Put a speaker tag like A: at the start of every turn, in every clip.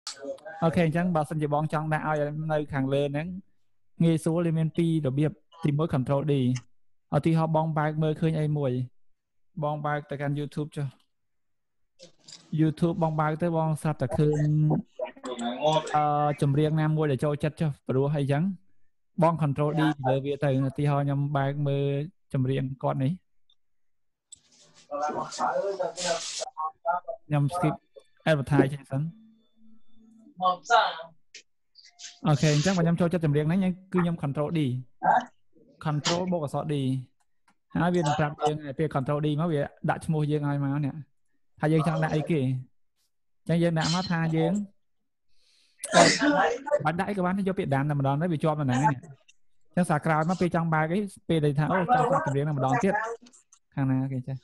A: ok chẳng bảo xin chỉ bong trong đã ai nơi hàng lên nắng nghe số lên men pi rồi biết tìm mối control đi ở thì họ bong bạc mơ khơi ai mùi bong bạc tại kênh YouTube cho YouTube bong bạc tới bong sắp tại khơi chùm riêng nam mùi để cho chất cho rồi hay chẳng bong control đi giờ việc từ thì họ nhầm bạc mơ chùm riêng con ấy nhầm skip advertise cho sẵn ok chắc mà nhầm cho chất chùm riêng đấy cứ nhầm control đi control bộ sọ đi hai viên trạm riêng về control đi mà việc đặt mua riêng ai mà nè hai riêng chẳng đại kì chẳng riêng đã mất hai riêng bạn đại các bạn cho biệt đàn là một đòn đấy bị cho mà nè chẳng xả cào mà trong ba cái p đầy tháo trong sạc chùm riêng là một đòn tiếp hàng nào kì chứ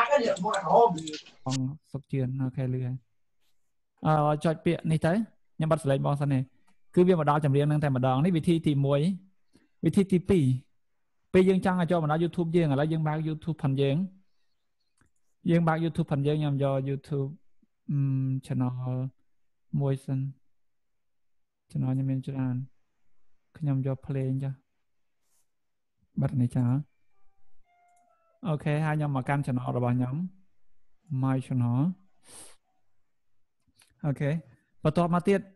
A: bong sốc chuyên ok lừa cho biệt này tới nhưng bắt lấy bong sân này cứ việc mà đo chùm riêng đang thành một đòn đấy vị thi thì muối vị thi thì bây giờ chẳng là cho mà nó YouTube riêng là dương bao YouTube phần dương bao YouTube phần dương nhằm do YouTube channel môi sân channel như mình chưa ăn nhằm do play cho bật này chả ok hai nhóm mà can channel rồi bao nhóm my channel ok và tốt mà tiết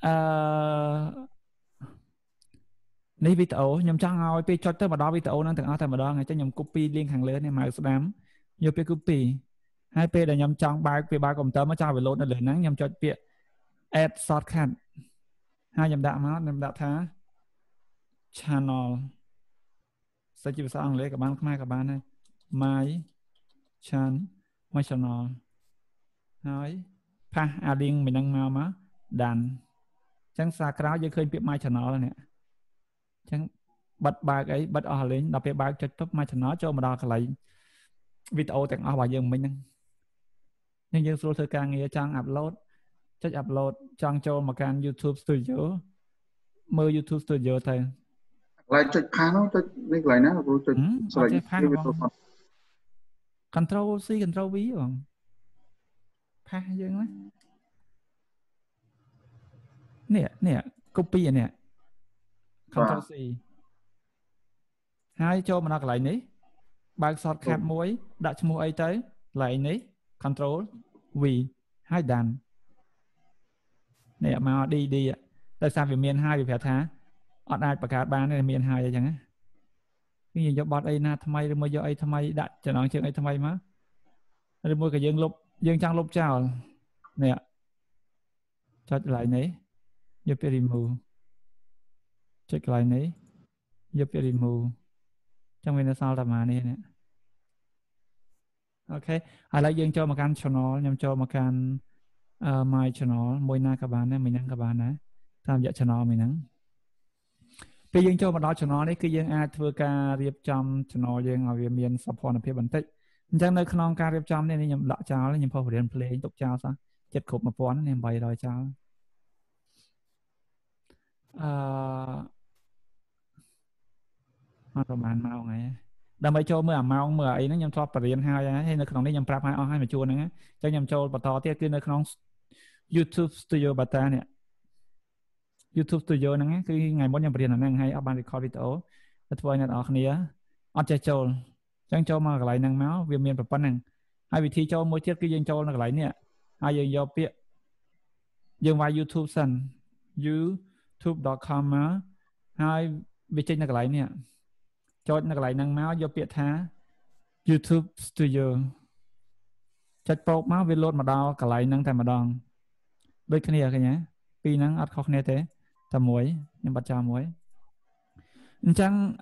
A: này video nhầm trang ao pe cho tới mà đó video năng thằng ao thằng mà đó ngày cho nhầm copy liên hàng lớn này mà đám nhiều pe copy hai pe để nhầm trang bài pe bài cầm tấm mà trang về lốt nó lên nắng nhầm cho pe add shortcut hai nhầm đạo thá channel sẽ chịu sao anh lấy các bạn này my channel nói pa adding mình đang mau má đàn chẳng xa cáo giờ khơi pe my channel này chẳng bật bài ấy bật ở lên đọc bài cho top mai cho nó cho mà đọc lại video tặng ở bài dương mình nhưng dương số thời càng nghe trang upload chắc upload trang cho mà can YouTube Studio mơ YouTube Studio thầy
B: lại cho phá nó cho cái lại nó cho
A: Control C Control V rồi phá dương đấy nè copy nè Control C hai cho mà nó lại ní bài shortcut muối đặt mua ấy tới lại ní Control V hai đàn nè mà đi tại sao vì miền hai vì phải thá ở đây bạc bán này miền hai chẳng á cái gì cho bot ấy na tham mai mới do ấy tham mai đặt cho nó chuyện ấy tham mai má rồi mua cái dương trang lục chào nè cho lại ní giúp remove check lại ní giúp remove trong bên sau là mà nè ok ai lại dương cho một can channel nhằm cho một can my channel môi na các bạn này mình đang các bạn này tham gia channel mình nắng bây giờ cho một đó channel đấy cứ dương ai thưa ca riệp trong channel dương ở việt miền support ở phía bản tích chẳng nơi không ca riệp trong nên nhầm lọ cháo nhầm phổ biến play tục cháo sao chết khục một quán nên bày rồi cháoประมาณเมาไงđâm bây cho mưa màu mưa ấy nó nhầm cho bờ riêng hai hay nó không đấy nhầm prap hai mà chua nữa cho nhầm cho bờ to tiết cứ nó không YouTube Studio bờ ta nè YouTube Studio nó cái ngày mỗi nhầm bờ riêng là năng hay ở ban record video tất voi là ở kia ở chơi trâu chẳng cho mà lại năng máu viêm miền bờ năng hai vị thi cho mỗi tiết cái dân trâu là lại nè hai dân do bịa dân vào YouTube sân youtube.com hai vị trên là lại nè cho nó lại năng máu do biệt thá YouTube Studio chặt bột máu về lốt mà đo cả lại năng thành mà đòn đôi cái này cái nhé pi năng ắt khó này thế tầm muối nhưng bắt cha muối chẳng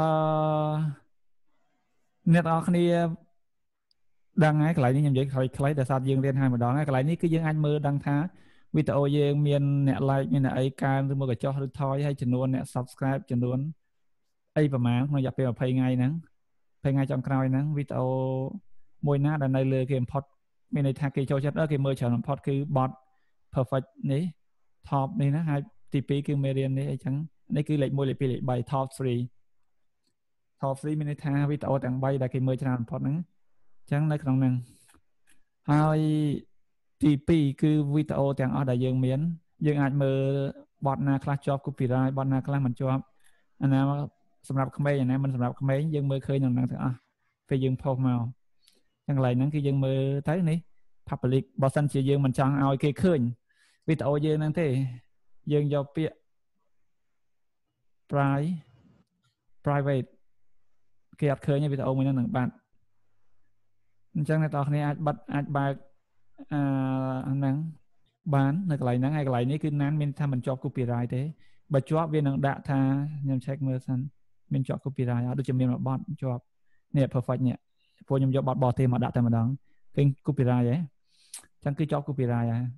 A: net ở cái này đang cái lại như vậy cái để sao dương lên hai mà đòn cái lại ní cái dương anh mơ đăng thá video dương miền nẹt like miền ấy can rồi mua cái cho thôi hay chừng luôn nẹt subscribe chừng luôn ấy và má nó dập về phây ngay trong cào nắng video môi ná đàn này lừa game pod bên này thà cái cho chất đó cái mơ chờ làm pod cứ bot perfect ní top này nó hai tp cứ median này chẳng này cứ lệch môi lệch pi lệch bài top 3 bên này thà video tặng bay là cái mơ chờ làm pod nắng chẳng này không năng hai tp cứ video tặng ở đại dương miền យើងអាចមើលបទណាខ្លះជាប់ copyright បទណាខ្លះមិនជាប់អាណាសម្រាប់ក្មេងអាណាមិនសម្រាប់ក្មេងយើងមើលឃើញក្នុងហ្នឹងទាំងអស់ពេលយើងផុសមកចឹងកន្លែងហ្នឹងគឺយើងមើលទៅនេះ public បើសិនជាយើងមិនចង់ឲ្យគេឃើញវីដេអូយើងហ្នឹងទេយើងយកពាក្យ private គេអត់ឃើញវីដេអូមួយហ្នឹងនឹងបាត់អញ្ចឹងអ្នកនរគ្នាអាចបើកហ្នឹងបាននៅកន្លែងហ្នឹងហើយកន្លែងនេះគឺណានមានថាមិនជាប់ copyright ទេបើជាប់វានឹងដាក់ថាខ្ញុំ check មើលសិនមានជាប់ copyright អត់ដូចជាមានមួយបទជាប់នេះ perfect នេះព្រោះខ្ញុំយកបទបោះទេមកដាក់តែម្ដងឃើញ copyright ហ៎អញ្ចឹងគឺជាប់ copyright ហើយ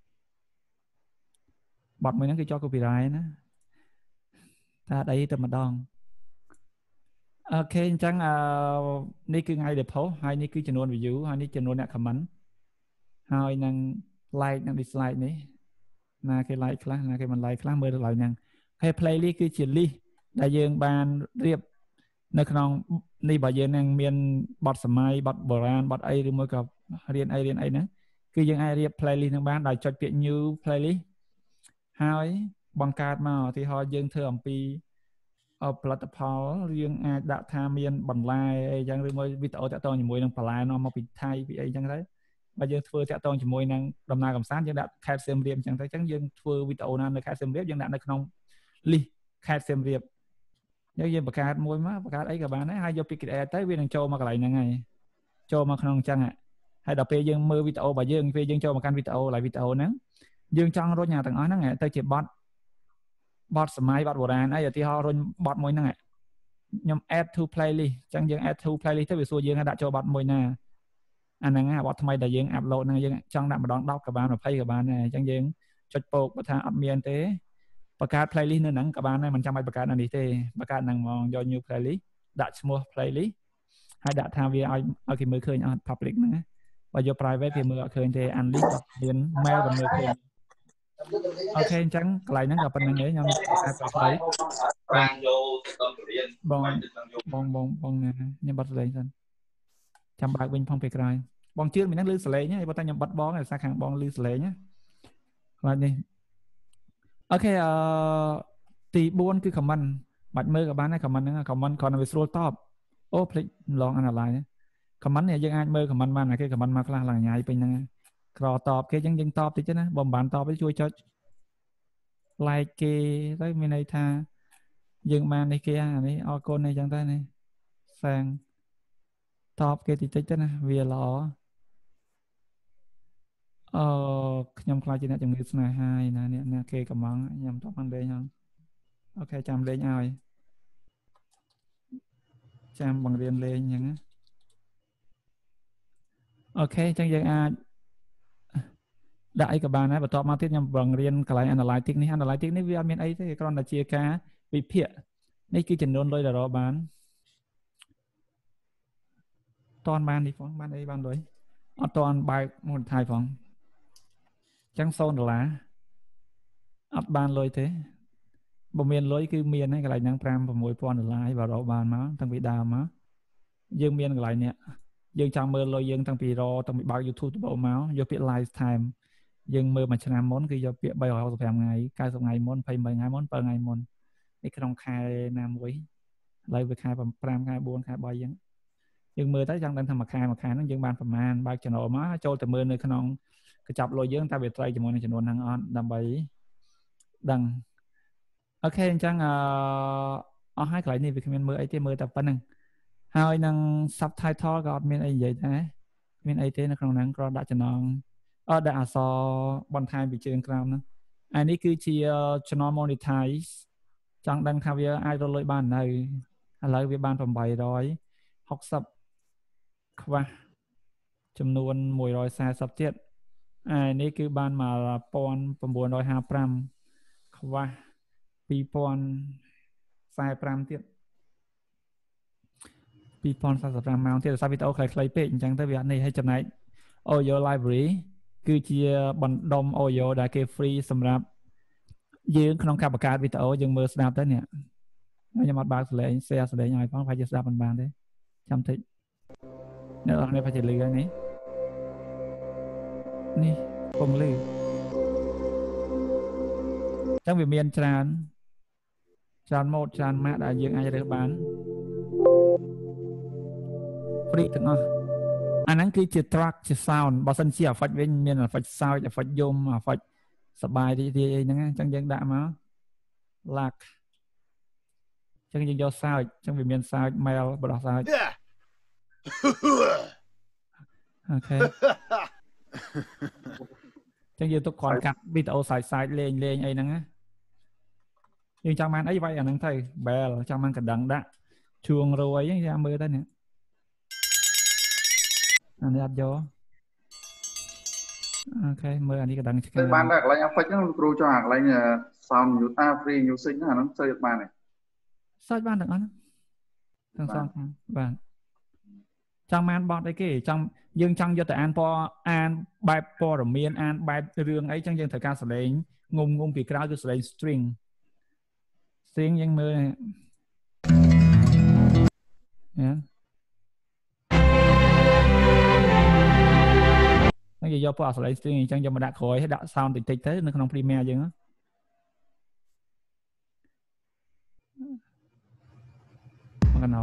A: បទមួយហ្នឹងគឺជាប់ copyright ណាថាអីទៅម្ដងអូខេអញ្ចឹងនេះគឺថ្ងៃដែលផុសហើយនេះគឺចំនួន view ហើយនេះចំនួនអ្នក comment ហើយនឹង like និង dislike នេះណាគេ like ខ្លះណាគេមិន like ខ្លះមើលទៅឡើយហ្នឹងហើយ playlist គឺជា list ដែលយើងបានរៀបនៅក្នុងនេះបើយើងនឹងមានបទសម័យបទបុរាណបទអីឬមួយក៏រៀនអីហ្នឹងគឺយើងអាចរៀប playlist នឹងបានដោយចុចពាក្យ new playlist ហើយបង្កើតមកឧទាហរណ៍យើងធ្វើអំពីផលិតផលយើងអាចដាក់ថាមានបន្លែអីចឹងឬមួយវីដេអូតាក់ទងជាមួយនឹងបន្លែនាំមកពីថៃពីអីចឹងទៅបើយើងធ្វើតាក់ទងជាមួយនឹងដំណើរកម្សាន្តយើងដាក់ខេត្តសៀមរាបចឹងទៅចឹងយើងធ្វើវីដេអូណានៅខេត្តសៀមរាបយើងដាក់នៅក្នុង list ខេត្តសៀមរាបយើងបង្កើតមួយមកបង្កើតអីក៏បានដែរហើយយកពី create ទៅវានឹងចូលមកកន្លែងហ្នឹងហើយចូលមកក្នុងអញ្ចឹងហើយដល់ពេលយើងមើលវីដេអូរបស់យើងពេលយើងចូលមកកាន់វីដេអូឡើយវីដេអូហ្នឹងយើងចង់រុញអាទាំងអស់ហ្នឹងទៅជាបទសម័យបទបុរាណអីឧទាហរណ៍រុញបទមួយហ្នឹងខ្ញុំ add to playlist អញ្ចឹងយើង add to playlist ទៅវាសួរយើងដាក់ចូលបទមួយណាអាហ្នឹងបទថ្មីដែលយើង upload ហ្នឹងយើងចង់ដាក់ម្ដង10ក៏បាន20ក៏បានដែរអញ្ចឹងយើងចុចពោកបើថាអត់មានទេបង្កើត playlist នៅហ្នឹងក៏បានដែរមិនចាំបាច់បង្កើតនៅនេះទេបង្កើតហ្នឹងហ្មងយក new playlist ដាក់ឈ្មោះ playlist ហើយដាក់ថាវាឲ្យគេមើលឃើញអត់ public ហ្នឹងណាបើយក private គេមើលអត់ឃើញទេ unlist អត់មាន mail ក៏មើលឃើញអូខេអញ្ចឹងកន្លែងហ្នឹងក៏ប៉ុណ្្នឹងទេខ្ញុំអាចទៅស្ដីបានយកទៅរៀនបងណាខ្ញុំបတ်សលេងសិនចាំបើកវិញផងពេលក្រោយបងជឿមិនហ្នឹងលឺសលេងហ្នឹងបើតែខ្ញុំបတ်បងឯសារខាងបងលឺសលេងណាខ្លាចនេះអូខេទី4គឺ comment បាច់មើលក៏បានដែរ comment ហ្នឹង comment គ្រាន់តែវាស្រួលតបអូភ្លេចឡង analyze comment នេះយើងអាចមើល comment បានគេ comment មកខ្លះឡើងញ៉ៃពេញហ្នឹងក្រតបគេអញ្ចឹងយើងតបតិចណាបើមិនបានតបទេជួយចុច like គេទៅមានន័យថាយើងបាននេះគេអានេះអរគុណអីចឹងទៅនេះសាងតបគេតិចទៅណាវាល្អខ្ញុំខ្លាចជាអ្នកជំងឺស្នេហាឯណាអ្នកគេកំងខ្ញុំតបបានលេងហ្នឹងអូខេចាំលេងឲ្យចាំបង្រៀនលេងអញ្ចឹងអូខេអញ្ចឹងយើងអាចដាក់អីក៏បានដែរបន្ទាប់មកទៀតខ្ញុំបង្រៀនកន្លែង analytics នេះ analytics នេះវាអត់មានអីទេគ្រាន់តែជាការវិភាគនេះគឺចំនួនលុយដែលរកបានតនបាននេះផងបានអីបានលុយអត់តនបើកមួយថៃផងអញ្ចឹង$0អត់បានលុយទេបើមានលុយគឺមានហើយកន្លែងហ្នឹង$5,000-6,000បើរកបានមកតាំងពីដើមមកយើងមានកន្លែងនេះយើងចង់មើលលុយយើងតាំងពីរតាំងពីបើក YouTube ទៅមកយកពាក្យ lifetime យើងមើលមួយឆ្នាំមុនគឺយកពាក្យ365ថ្ងៃ90ថ្ងៃមុន28ថ្ងៃមុន7ថ្ងៃមុននេះក្នុងខែណាមួយឥឡូវវាខែ5ខែ4ខែ3អញ្ចឹងយើងមើលទៅចង់ដឹងថាមួយខែហ្នឹងយើងបានប្រមាណបើក channel មកចូលទៅមើលនៅក្នុងកញ្ចប់លុយយើងតើវាត្រូវជាមួយនឹងចំនួនហ្នឹងអត់ដើម្បីដឹងអូខេអញ្ចឹងអស់ហើយកន្លែងនេះវាគ្មានមើលអីទេមើលតែប៉ុណ្្នឹងហើយនឹង subtitle ក៏អត់មានអីនិយាយដែរមានអីទេនៅក្នុងហ្នឹងគ្រាន់ដាក់ចំណងដាក់អក្សរបន្ថែមពីជើងក្រោមហ្នឹងអានេះគឺជា channel monetize ចង់ដឹងថាវាអាចរកលុយបាននៅឥឡូវវាបាន860ខ្វះចំនួន140ទៀតនេះគឺបាន1955ខ្វះ2045ទៀត2045ម៉ោងទៀតដោយសារវីដេអូខ្លីៗពេកអញ្ចឹងទៅវាអត់នេះឲ្យចំណែក Audio Library គឺជាបណ្ដុំ Audio ដែលគេ free សម្រាប់យើងក្នុងការបង្កើតវីដេអូយើងមើលស្ដាប់ទៅនេះខ្ញុំអត់បើកសលេង share សលេងឲ្យផងប្រហែលជាស្ដាប់មិនបានទេចាំតិចអ្នកនរនេះប្រហែលជាលឺហើយនេះពុំលឺចឹងវាមានច្រើនម៉ូតច្រើនម៉ាកដែលយើងអាចរើសបាន free ទាំងអស់អាហ្នឹងគឺជា track ជា sound បើសិនជា effect វិញមាន effect sound effect យំ effect សបាយរីករាយអីហ្នឹងអញ្ចឹងយើងដាក់មក lack អញ្ចឹងយើងយក sound អញ្ចឹងវាមាន sound mail បដោះ sound អូខេអញ្ចឹងយើងទុកគ្រាន់កាត់វីដេអូ side លេងអីហ្នឹងណាយើងចង់បានអីវាយអាហ្នឹងទៅ bell ចង់បានកណ្ដឹងដាក់ជួងរួយអីចាំមើលទៅនេះអានេះអត់យកអូខេមើលអានេះកណ្ដឹងឆ្កែ
B: បានតែកន្លែង effect ហ្នឹងគ្រូចង់អាកន្លែង sound free music ហ្នឹងអាហ្នឹងសេចបានទេ
A: សេចបានទាំងអស់ហ្នឹងទាំងសងបាទចង់បានបត់អីគេយើងចង់យកទៅអានបែបព័ត៌មានអានបែបរឿងអីចឹងយើងត្រូវការសលេងងុំពីក្រៅគឺសលេង string យើងមើលណាហើយយកពណ៌សលេង string អញ្ចឹងយកមកដាក់ក្រោយហើយដាក់ sound តិចៗទៅនៅក្នុង Premiere យើងមកកណ្ដោ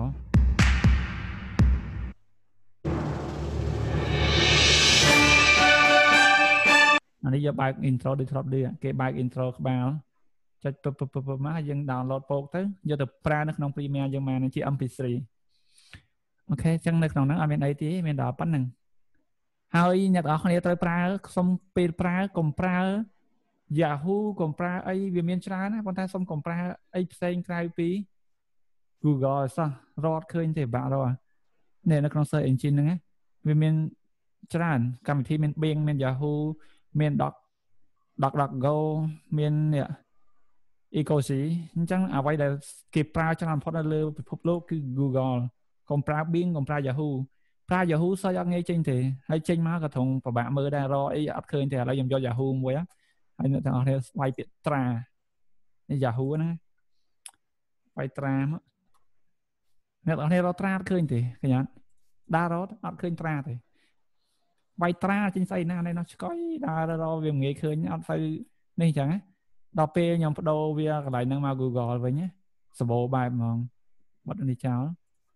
A: អានេះយកបែក intro ដូចធ្លាប់ឌឺគេបែក intro ក្បាលចុចមកយើង download ពកទៅយកទៅប្រើនៅក្នុង Premiere យើងមកជា MP3 អូខេអញ្ចឹងនៅក្នុងហ្នឹងអត់មានអីទេមានដល់ប៉ុណ្្នឹងហើយអ្នកទាំងអស់គ្នាត្រូវប្រើសុំពេលប្រើកុំប្រើ Yahoo កុំប្រើអីវាមានច្រើនណាប៉ុន្តែសុំកុំប្រើអីផ្សេងក្រៅពី Google អីសោះរត់ឃើញទេបាក់រត់នេះនៅក្នុង search engine ហ្នឹងវាមានច្រើនកម្មវិធីមាន Bing មាន Yahoo មាន DuckDuckGo មាននេះ Ecosi អញ្ចឹងអ្វីដែលគេប្រើច្រើនបំផុតនៅលើពិភពលោកគឺ Google កុំប្រើ Bing កុំប្រើ Yahoo ប្រើ Yahoo សើចអត់ងាយចេញទេហើយចេញមកក៏ត្រង់ពិបាកមើលដែររកអីអត់ឃើញទេឥឡូវខ្ញុំយក Yahoo មួយហើយអ្នកទាំងអស់គ្នាស្វ័យពាក្យត្រានេះ Yahoo ហ្នឹងស្វ័យត្រាមកអ្នកទាំងអស់គ្នារកត្រាអត់ឃើញទេឃើញអត់ដើររត់អត់ឃើញត្រាទេវាយត្រាចេញស្អីណានេះនោះឆ្កយដើររកវាងាយឃើញអត់ទៅនេះអញ្ចឹងណាដល់ពេលខ្ញុំបដូរវាកន្លែងហ្នឹងមក Google វិញណាសម្បូរបែបហ្មងបាត់នេះចោល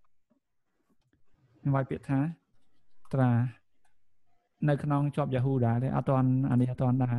A: ខ្ញុំវាយពាក្យថាត្រានៅក្នុងជាប់ Yahoo ដែរទេអត់ទាន់អានេះអត់ទាន់ដែរ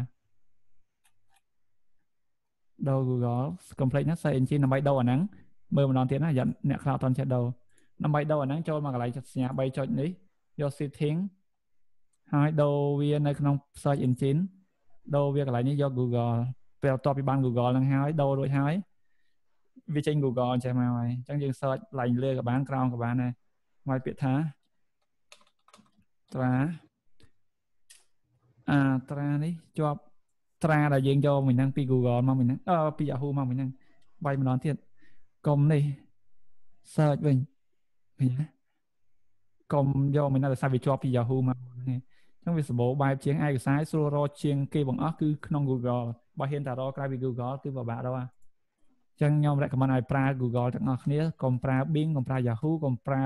A: ដូរ Google complete ណា search engine ដើម្បីដូរអាហ្នឹងមើលម្ដងទៀតណាអ្នកខ្លះអត់ទាន់ចេះដូរដើម្បីដូរអាហ្នឹងចូលមកកន្លែងសញ្ញា3ចុចនេះយក setting ហើយដូរវានៅក្នុង search engine ដូរវាកន្លែងនេះយក Google ពេលតបពីបាន Google ហ្នឹងហើយដូររួចហើយវាចេញ Google ចេះមកហើយអញ្ចឹងយើង search កន្លែងលើក៏បានក្រោមក៏បានដែរមកពាក្យថាត្រាត្រានេះជាប់ត្រាដែលយើងយកមួយហ្នឹងពី Google មកមួយហ្នឹងពី Yahoo មកមួយហ្នឹងវាយម្ដងទៀតកុំនេះ search វិញឃើញទេកុំយកមួយហ្នឹងដោយសារវាជាប់ពី Yahoo មកហ្នឹងអញ្ចឹងវាសម្បូរបែបជាងឯកសារស្រួលរកជាងគេបង្អស់គឺក្នុង Google បើហ៊ានតែរកក្រៅពី Google គឺពិបាករកអញ្ចឹងខ្ញុំ recommend ឲ្យប្រើ Google ទាំងអស់គ្នាកុំប្រើ Bing កុំប្រើ Yahoo កុំប្រើ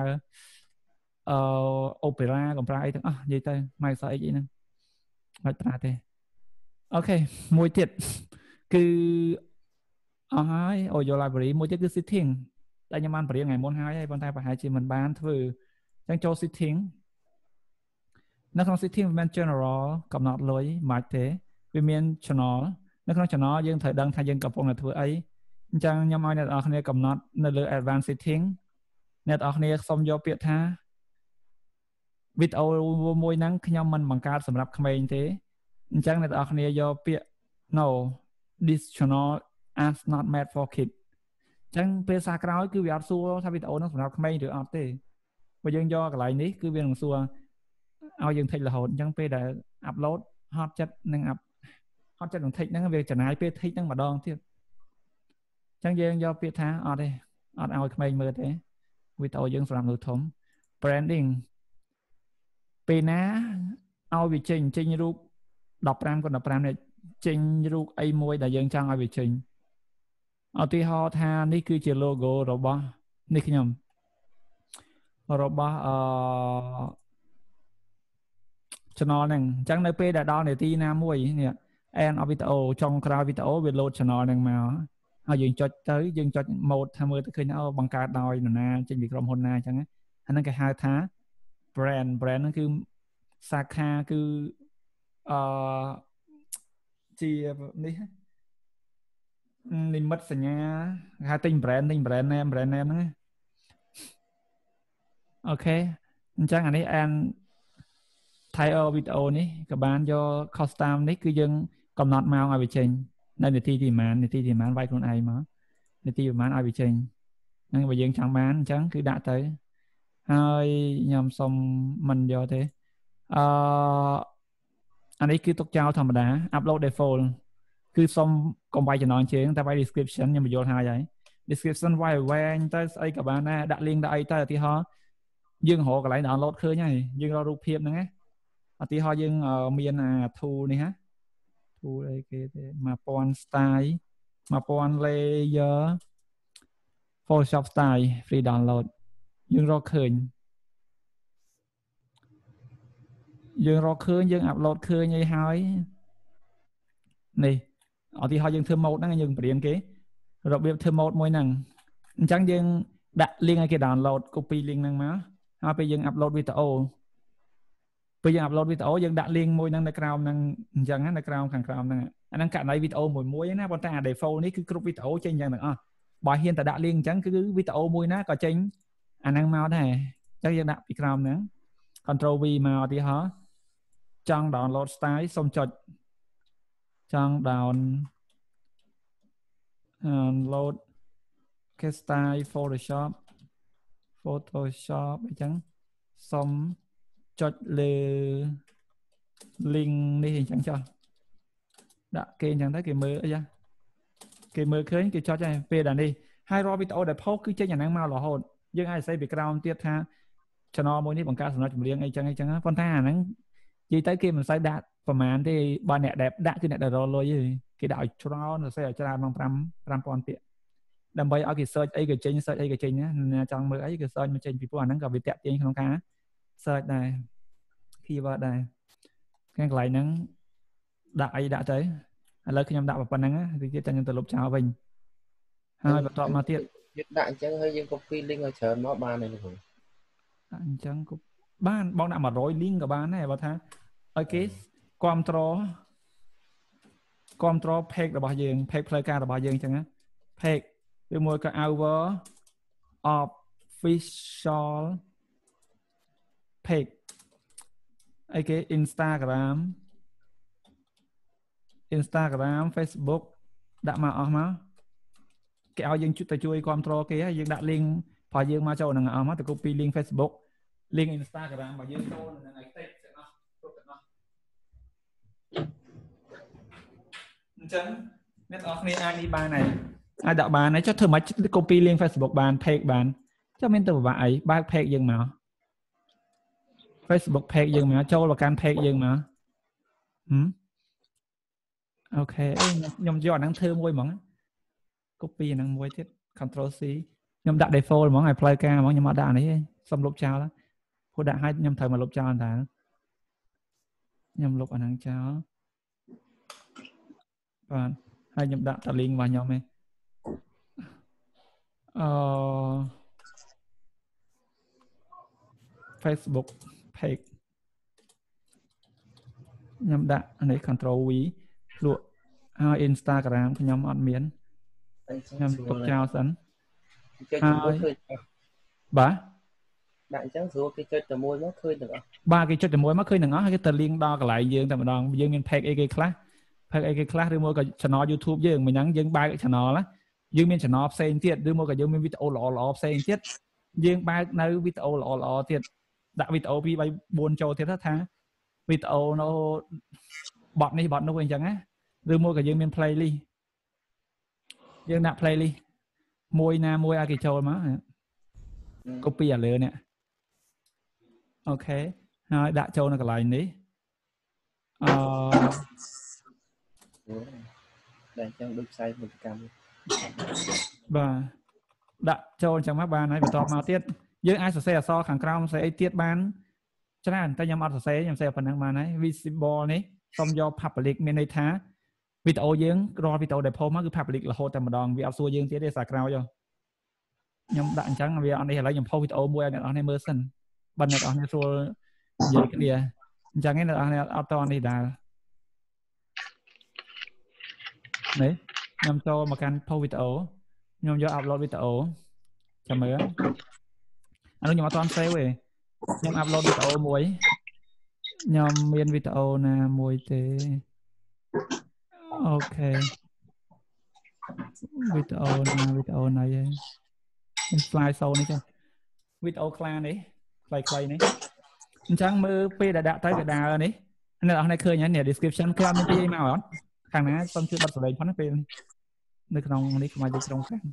A: Opera កុំប្រើអីទាំងអស់និយាយទៅ Microsoft Edge អីហ្នឹងមិនប្រើទេអូខេមួយទៀតគឺអស់ហើយ Audio Library មួយទៀតគឺ setting តែខ្ញុំបានបរៀនថ្ងៃមុនហើយប៉ុន្តែប្រហែលជាមិនបានធ្វើអញ្ចឹងចូល setting នៅក្នុង setting វាមាន general កំណត់លុយមិនទេវាមាន channel នៅក្នុង channel យើងត្រូវដឹងថាយើងកំពុងតែធ្វើអីអញ្ចឹងខ្ញុំឲ្យអ្នកនរគ្នាកំណត់នៅលើ advanced setting អ្នកនរគ្នាសូមយកពាក្យថាវីដេអូមួយហ្នឹងខ្ញុំមិនបង្កើតសម្រាប់ក្មេងទេអញ្ចឹងអ្នកនរគ្នាយកពាក្យ no this channel is not made for kids អញ្ចឹងពេលសារក្រោយគឺវាអត់សួរថាវីដេអូហ្នឹងសម្រាប់ក្មេងឬអត់ទេបើយើងយកកន្លែងនេះគឺវានឹងសួរឲ្យយើង tick រហូតអញ្ចឹងពេលដែល upload ហត់ចិត្តនឹងហត់ចិត្តនឹង tick ហ្នឹងវាចំណាយពេល tick ហ្នឹងម្ដងទៀតអញ្ចឹងយើងយកពាក្យថាអត់ទេអត់ឲ្យក្មេងមើលទេវីដេអូយើងសម្រាប់មនុស្សធំ branding ពេលណាឲ្យវាចេញរូប15x15នេះចេញរូបអីមួយដែលយើងចង់ឲ្យវាចេញឧទាហរណ៍ថានេះគឺជា logo របស់នេះខ្ញុំរបស់channel ហ្នឹងអញ្ចឹងនៅពេលដែលដល់នាទីណាមួយនេះ end of video ចុងក្រោយវីដេអូវា load channel ហ្នឹងមកហើយយើងចុចទៅយើងចុច mode ថាមើលទៅឃើញបង្កើតដោយនរណាចេញពីក្រុមហ៊ុនណាអញ្ចឹងអាហ្នឹងគេហៅថា brand ហ្នឹងគឺសាខាគឺអឺជានេះនិមិត្តសញ្ញាហៅទិញ brand name ហ្នឹងអូខេអញ្ចឹងអានេះអាន title វីដេអូនេះក៏បានយក custom នេះគឺយើងកំណត់ម៉ោងឲ្យវាចេញនៅនាទីទីប៉ុន្មានវាយខ្លួនឯងមកនាទីប៉ុន្មានឲ្យវាចេញហ្នឹងបើយើងចង់បានអញ្ចឹងគឺដាក់ទៅហើយខ្ញុំសុំមិនយកទេអានេះគឺទុកចោលធម្មតា upload default គឺសុំកុំវាយចំណងជើងតែវាយ description ខ្ញុំបញ្យល់ហើយ description វាយវែងទៅស្អីក៏បានដែរដាក់ link ដាក់អីទៅឧទាហរណ៍យើងរកកន្លែង download ឃើញហើយយើងរករូបភាពហ្នឹងណាឧទាហរណ៍យើងមានអា tool នេះហ៎ tool អីគេទេ1000 style 1000 layer Photoshop style free download យើងរកឃើញយើង upload ឃើញអីហើយនេះឧទាហរណ៍យើងធ្វើ mode ហ្នឹងយើងបរៀនគេរបៀបធ្វើ mode មួយហ្នឹងអញ្ចឹងយើងដាក់ link ឲ្យគេ download copy link ហ្នឹងមកហើយពេលយើង upload វីដេអូយើងដាក់ link មួយហ្នឹងនៅក្រោមហ្នឹងអញ្ចឹងនៅក្រោមខាងក្រោមហ្នឹងអាហ្នឹងករណីវីដេអូមួយណាប៉ុន្តែអា default នេះគឺគ្រប់វីដេអូចេញយ៉ាងទាំងអស់បើហ៊ានតែដាក់ link អញ្ចឹងគឺវីដេអូមួយណាក៏ចេញអាហ្នឹងមកដែរអញ្ចឹងយើងដាក់ពីក្រោមហ្នឹង control V មកឧទាហរណ៍ចង់ download style សុំចុចចង់ download style Photoshop អញ្ចឹងសុំចុចលើ link នេះអញ្ចឹងចុះដាក់គេអញ្ចឹងទៅគេមើលអីគេមើលឃើញគេចុចហើយពេលដល់នេះហើយរាល់វីដេអូដែលផុសគឺចេញអាហ្នឹងមករហូតយើងអាចសរសេរពីក្រោមទៀតថា channel មួយនេះបង្កើតសំណុចចម្រៀងអីចឹងប៉ុន្តែអាហ្នឹងនិយាយទៅគេមិនសូវដាក់ប្រហែលទេបើអ្នកដែលដាក់គឺអ្នកដែលរលុយទេគេដាក់ឲ្យច្រើនសរសេរឲ្យច្រើនមក5000ពាក្យដើម្បីឲ្យគេ search អីក៏ចេញ search អីក៏ចេញណាអ្នកចង់មើលអីគេ search មកចេញពីព្រោះអាហ្នឹងក៏វាតាក់ទាញក្នុងការ search ដែរ keyword ដែរខាងកន្លែងហ្នឹងដាក់អីដាក់ទៅឥឡូវខ្ញុំដាក់ប៉ុណ្្នឹងទីទៀតតែខ្ញុំទៅលុបចោលវិញហើយបន្ទាប់មកទៀត
C: យើងដាក់អញ្ចឹងហើយយើង copy link ឲ្យច្រើនមកបានហើយលោក
A: អញ្ចឹងក៏បានបងដាក់100 link ក៏បានដែរបើថាឲ្យគេគ្រប់គ្រង page របស់យើង page ផ្លូវការរបស់យើងអញ្ចឹងណា page ឬមួយក៏ our official page អីគេ Instagram Facebook ដាក់មកអស់មកគេឲ្យយើងទៅជួយគ្រប់គ្រងគេហើយយើងដាក់ link បើយើងមកចូលនឹងអស់មកទៅ copy link Facebook link Instagram បើយើងចូលនឹងឲ្យតិចទាំងអស់គ្រប់ទាំងអស់អញ្ចឹងអ្នកនរគ្នាអាចនេះបានហើយអាចដាក់បានហើយចុះធ្វើម៉េច copy link Facebook បាន page បានចុះមានទៅពិបាកអីបើក page យើងមក Facebook page យើងមកចូលមកកាន់ page យើងមកអូខេខ្ញុំយកអាហ្នឹងធ្វើមួយហ្មង copy អាហ្នឹងមួយទៀត control C ខ្ញុំដាក់ default ហ្មងឲ្យផ្លូវការហ្មងខ្ញុំអត់ដាក់អានេះទេសុំលុបចោលព្រោះដាក់ឲ្យខ្ញុំត្រូវមកលុបចោលតាខ្ញុំលុបអាហ្នឹងចោលបាទហើយខ្ញុំដាក់តា link របស់ខ្ញុំឯងFacebook page ខ្ញុំដាក់នេះ control V លក់ហើយ Instagram ខ្ញុំអត់មានខ្ញុំទុកចោលសិនហើយបាទ
C: ដាក់អញ្ចឹងស្រួលគេចុចតែមួយមកឃើញទាំងអស់
A: បាទគេចុចតែមួយមកឃើញទាំងអស់ហើយគេទៅ link ដល់កន្លែងយើងតែម្ដងយើងមាន page អីគេខ្លះ ឬមួយក៏ channel YouTube យើងមិនហ្នឹងយើងបើក channel ណាយើងមាន channel ផ្សេងទៀតឬមួយក៏យើងមានវីដេអូល្អៗផ្សេងទៀតយើងបើកនៅវីដេអូល្អៗទៀតដាក់វីដេអូ2 3 4ចូលទៀតថាវីដេអូនៅបទនេះបទនោះអីចឹងណាឬមួយក៏យើងមាន playlist យើងដាក់ playlist មួយណាមួយឲ្យគេចូលមក copy អាលើនេះអូខេហើយដាក់ចូលនៅកន្លែងនេះ
C: តែអញ្ចឹងដូចផ្សាយពាណិជ្ជកម្ម
A: បាទដាក់ចូលអញ្ចឹងមកបានហើយបន្ទាប់មកទៀតយើងអាចសរសេរអក្សរខាងក្រោមសរសេរអីទៀតបានច្រើនតែខ្ញុំអត់សរសេរខ្ញុំសរសេរប៉ុណ្ណឹងបានហើយ visible នេះសូមយក public មានន័យថាវីដេអូយើងរាល់វីដេអូដែល post មកគឺ public រហូតតែម្ដងវាអត់សួរយើងទៀតទេសារក្រោយខ្ញុំដាក់អញ្ចឹងវាអត់នេះឥឡូវខ្ញុំ post វីដេអូមួយឲ្យអ្នកនរគ្នាមើលសិនបើអ្នកនរគ្នាស្រួលនិយាយគ្នាអញ្ចឹងឯងអ្នកនរគ្នាអត់តនេះដែរនេះខ្ញុំចូលមកកាន់ post វីដេអូខ្ញុំយក upload វីដេអូចាំមើលអានោះខ្ញុំអត់ទាន់ save ទេខ្ញុំ upload វីដេអូមួយខ្ញុំមានវីដេអូណាមួយទេអូខេវីដេអូណាឯង slide show នេះចុះវីដេអូខ្លះនេះខ្លីៗនេះអញ្ចឹងមើលពេលដែលដាក់ទៅវាដើរនេះអ្នកនរគ្នាឃើញហើយនេះ description គឺអត់មានទីអីមកអត់ខាងណាសូមជួយបិទសម្លេងផងណាពេលនៅក្នុងនេះខ្មៅយើងក្នុងខាង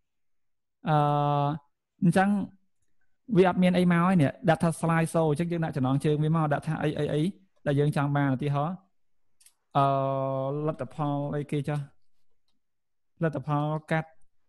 A: អញ្ចឹងវាអត់មានអីមកហើយនេះដាក់ថា slide show អញ្ចឹងយើងដាក់ចំណងជើងវាមកដាក់ថាអីដែលយើងចង់បានឧទាហរណ៍លទ្ធផលអីគេចាស់លទ្ធផលកាត់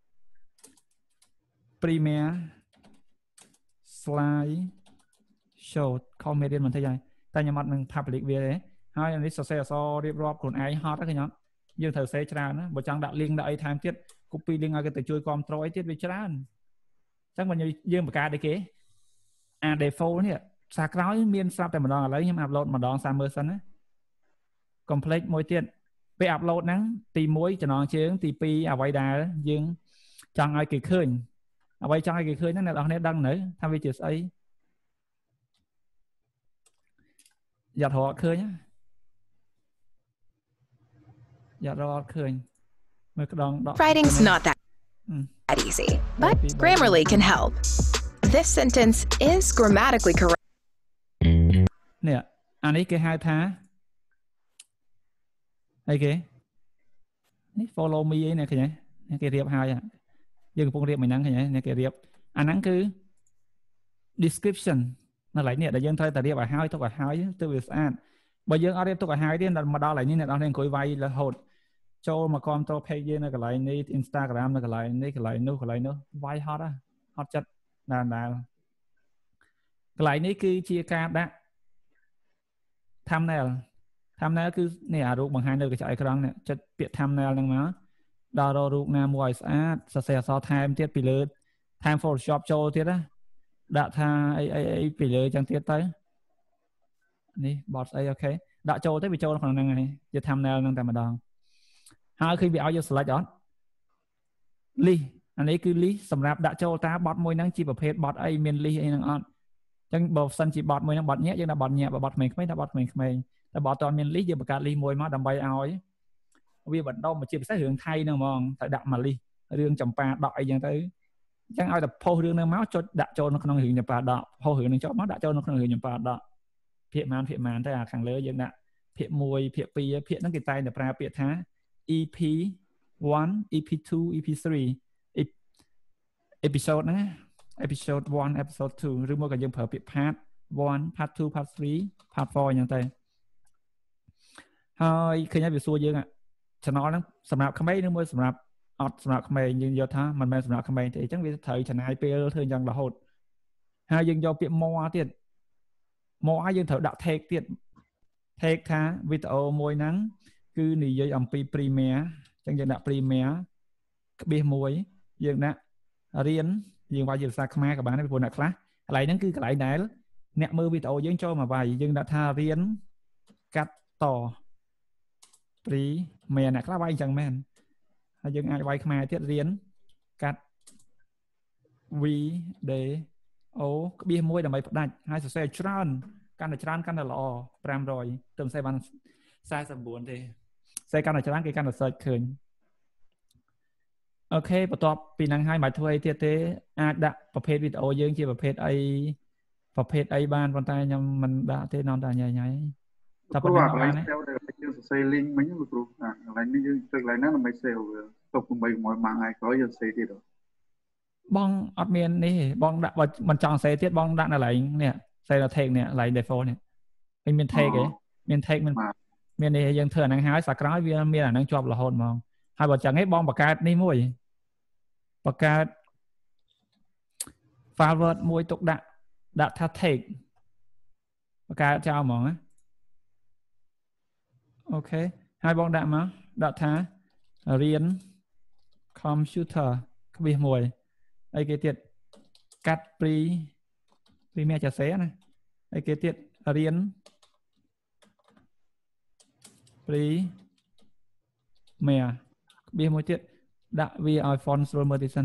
A: Premiere slide show ខំមេរៀនមិនទេហើយតែខ្ញុំអត់នឹង public វាទេហើយនេះសរសេរអក្សររៀបរាប់ខ្លួនឯងហត់ហ្នឹងខ្ញុំយើងត្រូវសេច្រើនណាបើចង់ដាក់ link ដាក់អីថែមទៀត copy link ឲ្យគេទៅជួយគ្រប់គ្រងអីទៀតវាច្រើនអញ្ចឹងបើយើងបង្កើតអីគេអា default នេះសារក្រោយមានស្រាប់តែម្ដងឥឡូវខ្ញុំ upload ម្ដងសាមើលសិនណា complete មួយទៀតពេល upload ហ្នឹងទី1ចំណងជើងទី2អ្វីដែលយើងចង់ឲ្យគេឃើញអ្វីចង់ឲ្យគេឃើញហ្នឹងអ្នកនរគ្នាដឹងនៅថាវាជាស្អីយ៉ាត់រកឃើញយ៉ាត់រកឃើញមើលក្ដងដក
D: Writing's not that easy, but Grammarly can help. This sentence is grammatically correct.
A: នេះអានេះគេហៅថាអីគេនេះ follow me ឯនេះឃើញទេគេរៀបហើយយើងកំពុងរៀបមួយហ្នឹងឃើញទេនេះគេរៀបអាហ្នឹងគឺ description នៅកន្លែងនេះដែលយើងត្រូវតែរៀបឲ្យហើយទុកឲ្យហើយទើបវាស្អាតបើយើងអត់រៀបទុកឲ្យហើយទេដល់មកដល់កន្លែងនេះអ្នកនរអង្គុយវាយរហូតចូលមកគ្រប់គ្រង page យើងនៅកន្លែងនេះ Instagram នៅកន្លែងនេះកន្លែងនោះវាយហត់ហត់ចិត្តណាស់កន្លែងនេះគឺជាការដាក់ thumbnail គឺនេះអារូបបង្ហាញនៅកញ្ចក់អេក្រង់នេះចុចពាក្យ thumbnail ហ្នឹងមកដល់រូបណាមួយឲ្យស្អាតសរសេរអក្សរថែមទៀតពីលើថែម Photoshop ចូលទៀតណាដាក់ថាអីពីលើចឹងទៀតទៅនេះ box អីអូខេដាក់ចូលទៅវាចូលក្នុងហ្នឹងហើយជា thumbnail ហ្នឹងតែម្ដងហើយឃើញវាឲ្យយើង select អត់ list អានេះគឺ list សម្រាប់ដាក់ចូលតា bot មួយហ្នឹងជាប្រភេទ bot អីមាន list អីហ្នឹងអត់អញ្ចឹងបើសិនជា bot មួយហ្នឹង bot ញាក់យើងដាក់ bot ញាក់បើ bot ក្មេងៗដាក់ bot ក្មេងៗតែបើអត់ទាន់មាន list យើងបង្កើត list មួយមកដើម្បីឲ្យវាបណ្ដុំជាពិសេសរឿងថៃហ្នឹងហ្មងតែដាក់មក list រឿងចម្ប៉ាដកអីចឹងទៅអញ្ចឹងឲ្យតែ post រឿងហ្នឹងមកចុចដាក់ចូលនៅក្នុងរឿងចម្ប៉ាដក post រឿងហ្នឹងចុចមកដាក់ចូលនៅក្នុងរឿងចម្ប៉ាដកភាគម៉ានទៅអាខាងលើយើងដាក់ភាគ1ភាគ2ភាគហ្នឹងគេតែងតែប្រើពាក្យថា EP1 EP2 EP3 episode ហ្នឹង episode 1 episode 2 ឬមកក៏យើងប្រើពាក្យ part 1 part 2 part 3 part 4អញ្ចឹងទៅហើយឃើញហើយវាសួរយើង channel ហ្នឹងសម្រាប់ក្មេងឬមួយសម្រាប់អត់សម្រាប់ក្មេងយើងយកថាមិនមែនសម្រាប់ក្មេងទេអញ្ចឹងវាត្រូវចំណាយពេលធ្វើយ៉ាងរហូតហើយយើងយកពាក្យ more ទៀត more ហើយយើងត្រូវដាក់ tag ទៀត tag ថាវីដេអូមួយហ្នឹងគឺនិយាយអំពី Premiere អញ្ចឹងយើងដាក់ Premiere ក្បៀស1យើងដាក់រៀនយើងវាយជាភាសាខ្មែរក៏បានដែរព្រោះអ្នកខ្លះកន្លែងហ្នឹងគឺកន្លែងដែលអ្នកមើលវីដេអូយើងចូលមកវាយយើងដាក់ថារៀនកាត់ត Premiere អ្នកខ្លះវាយអញ្ចឹងមែនហើយយើងអាចវាយខ្មែរទៀតរៀនកាត់វីដេអូក្បៀស1ដើម្បីផ្ដាច់ហើយសរសេរច្រើនកាន់តែច្រើនកាន់តែល្អ500ទៅសេបាន49ទេសេកាន់តែច្រើនគេកាន់តែ search ឃើញអូខេបន្ទាប់ពីហ្នឹងហើយមិនធ្វើអីទៀតទេអាចដាក់ប្រភេទវីដេអូយើងជាប្រភេទអីបានប៉ុន្តែខ្ញុំមិនដាក់ទេនាំតែញ៉ៃតែប៉ុណ្ណឹងបានទេ
B: យើងសរសេរ link មិញលោកគ្រូកន្លែងនេះយើងទៅកន្លែងណាដើម្បី save ទុកដើម្បីមួយម៉ាំងថ្ងៃក្រោយយើងសរសេរទៀត
A: បងអត់មាននេះបងដាក់បើមិនចង់សរសេរទៀតបងដាក់នៅកន្លែងនេះសេនៅ tag នេះកន្លែង default នេះហើយមាន tag ឯងមាន tag មាននេះយើងធ្វើអាហ្នឹងហើយសាក្រោយវាមានអាហ្នឹងជាប់រហូតហ្មងហើយបើចឹងឯងបងបង្កើតនេះមួយបង្កើត file word មួយទុកដាក់ថា tag បង្កើតចោលហ្មងណាអូខេហើយបងដាក់មកដាក់ថារៀន computer ក្បៀសមួយអីគេទៀតកាត់ព្រីមេចាសេណាអីគេទៀតរៀនព្រីមេក្បៀសមួយទៀតដាក់វាឲ្យ font ស្រួលមើលទីសិន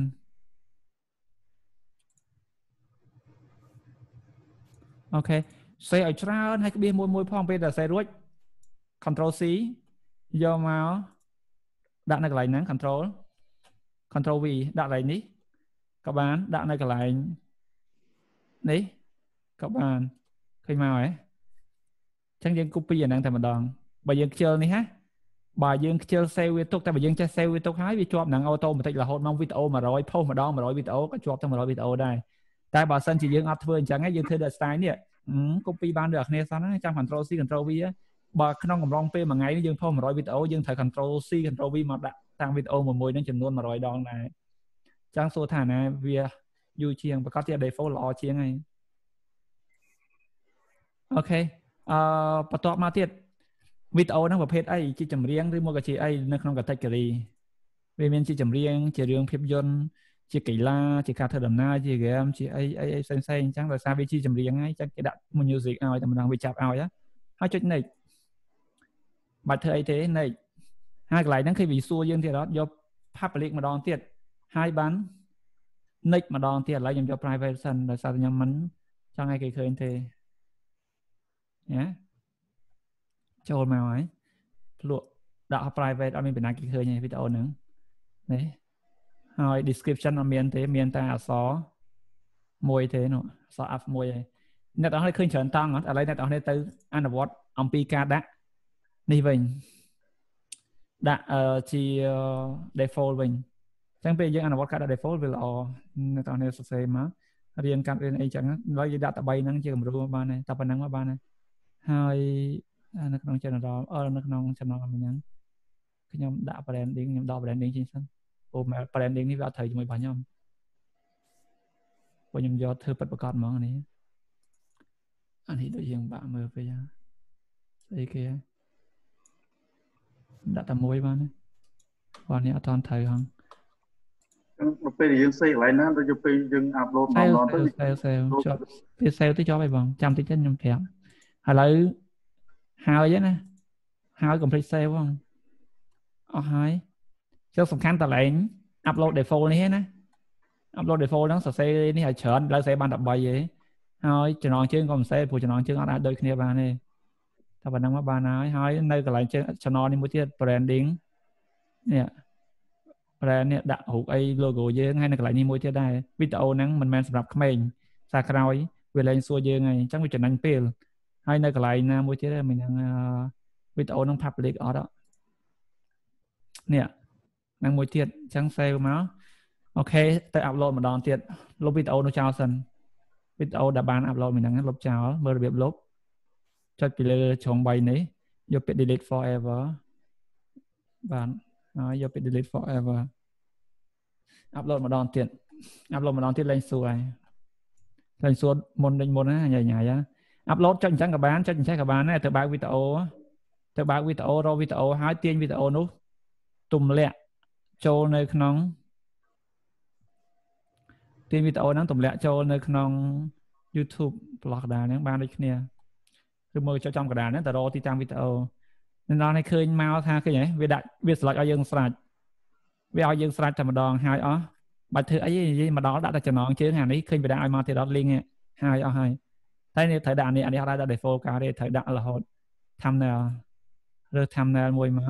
A: អូខេសេឲ្យច្រើនហើយក្បៀសមួយផងពេលតែសេរួច Control C យកមកដាក់នៅកន្លែងហ្នឹង Control V ដាក់កន្លែងនេះក៏បានដាក់នៅកន្លែងនេះក៏បានឃើញមកហ៎អញ្ចឹងយើង copy អាហ្នឹងតែម្ដងបើយើងខ្ជិលនេះហ៎បើយើងខ្ជិល save វាទុកតែបើយើងចេះ save វាទុកហើយវាជាប់ហ្នឹង automatic រហូតមកវីដេអូ100 post ម្ដង100វីដេអូក៏ជាប់ទាំង100វីដេអូដែរតែបើសិនជាយើងអត់ធ្វើអញ្ចឹងឯងយើងធ្វើដូច style នេះ copy បានដូចគ្នាសិនណាចាំ Control C Control V បើក្នុងកំឡុងពេលមួយថ្ងៃនេះយើង post 100វីដេអូយើងត្រូវ Control C Control V មកដាក់តាំងវីដេអូមួយហ្នឹងចំនួន100ដងដែរអញ្ចឹងសួរថាណាវាយូរជាងប្រកាសជា default ល្អជាងហើយអូខេបន្ទាប់មកទៀតវីដេអូហ្នឹងប្រភេទអីជាចម្រៀងឬមកក៏ជាអីនៅក្នុង category វាមានជាចម្រៀងជារឿងភាពយន្តជាកីឡាជាការធ្វើដំណើរជា game ជាអីផ្សេងអញ្ចឹងដោយសារវាជាចម្រៀងហើយអញ្ចឹងគេដាក់ music ឲ្យតែម្ដងវាចាប់ឲ្យហើយចុច next បាច់ធ្វើអីទេ next ហើយកន្លែងហ្នឹងគឺវាសួរយើងទៀតអត់យក public ម្ដងទៀតហើយបាន next ម្ដងទៀតឥឡូវខ្ញុំយក private សិនដោយសារខ្ញុំមិនចង់ឲ្យគេឃើញទេណាចូលមកហើយភ្លក់ដាក់ private អត់មានបណ្ណាគេឃើញទេវីដេអូហ្នឹងនេះហើយ description អត់មានទេមានតែអក្សរមួយទេនោះអក្សរ F មួយឯងអ្នកទាំងអស់គ្នាឃើញច្រើនតង់អត់ឥឡូវអ្នកទាំងអស់គ្នាទៅអនុវត្តអំពីការដាក់នេះវិញដាក់ជា default វិញអញ្ចឹងពេលយើងអនុវត្តការដាក់ default វាល្អអ្នកទាំងអស់គ្នាសរសេរមករៀនកាត់រៀនអីចឹងឡើយយើងដាក់តែ3ហ្នឹងជាគំរូមកបានតែប៉ុណ្្នឹងមកបានហើយនៅក្នុង general នៅក្នុង channel ហ្នឹងខ្ញុំដាក់ branding ខ្ញុំដក branding ចេញសិនអូ branding នេះវាអត់ត្រូវជាមួយរបស់ខ្ញុំព្រោះខ្ញុំយកធ្វើពិតប្រកបហ្មងអានេះដូចយើងបាក់មើលពេកស្អីគេដាក់តែមួយបានបងនេះអត់តន់ត្រូវហង
B: ពេលយើងសេកន្លែងណាទៅពេលយើង upload មកដល់ទៅ
A: ជាប់ពេល save ទៅជាប់ហើយបងចាំតិចទៅខ្ញុំប្រាប់ឥឡូវហើយណាហើយ complete save បងអស់ហើយចុះសំខាន់តលែង upload default នេះណា upload default ហ្នឹងសរសេរនេះឲ្យច្រើនឥឡូវសេបានតែ3ទេហើយចំណងជើងក៏មិនសេព្រោះចំណងជើងអត់អាចដូចគ្នាបានទេតែប៉ុណ្ណឹងមកបានហើយនៅកន្លែងជើង channel នេះមួយទៀត branding នេះ brand នេះដាក់រូបអី logo យើងហើយនៅកន្លែងនេះមួយទៀតដែរវីដេអូហ្នឹងមិនមែនសម្រាប់ក្មេងសារក្រោយវាលែងសួរយើងហើយអញ្ចឹងវាចំណេញពេលហើយនៅកន្លែងណាមួយទៀតមិនហ្នឹងវីដេអូហ្នឹង public អត់នេះហ្នឹងមួយទៀតអញ្ចឹង save មកអូខេទៅ upload ម្ដងទៀតលុបវីដេអូនោះចោលសិនវីដេអូដែលបាន upload មួយហ្នឹងលុបចោលមើលរបៀបលុបចុចពីលើជ្រុង3នេះយកពាក្យ delete forever បានហើយយកពាក្យ delete forever upload ម្ដងទៀត upload ម្ដងទៀតលែងសួរហើយលែងសួរមុនណាញ៉ៃ upload ចុចអញ្ចឹងក៏បានចុចអញ្ចឹងក៏បានដែរទៅបើកវីដេអូរកវីដេអូហើយទាញវីដេអូនោះទម្លាក់ចូលនៅក្នុងទាញវីដេអូហ្នឹងទម្លាក់ចូលនៅក្នុង YouTube ប្លោះកដាលហ្នឹងបានដូចគ្នាឬមើលចុចចំកដាលហ្នឹងទៅរកទីតាំងវីដេអូនៅដល់នេះឃើញមកថាឃើញហ៎វាដាក់វាស្លាច់ឲ្យយើងស្រាច់វាឲ្យយើងស្រាច់តែម្ដងហើយអស់បាច់ធ្វើអីនិយាយមកដល់ដាក់តែចំណងជើងអានេះឃើញវាដាក់ឲ្យមកទៀតដល់ link ហើយអស់ហើយតែនេះត្រូវដាក់នេះអត់ដាក់ default ការទេត្រូវដាក់រហូត thumbnail ឬ thumbnail មួយមក